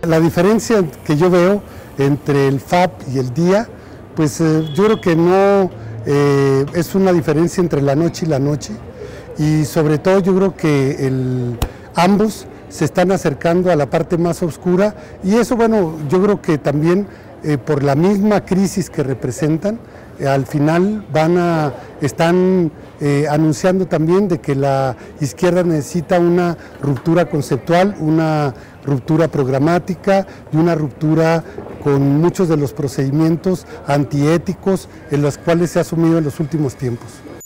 la diferencia que yo veo entre el FAP y el día, pues yo creo que no es una diferencia entre la noche y la noche, y sobre todo yo creo que ambos se están acercando a la parte más oscura, y eso, bueno, yo creo que también por la misma crisis que representan, al final están anunciando también de que la izquierda necesita una ruptura conceptual, una ruptura programática y una ruptura con muchos de los procedimientos antiéticos en los cuales se ha asumido en los últimos tiempos.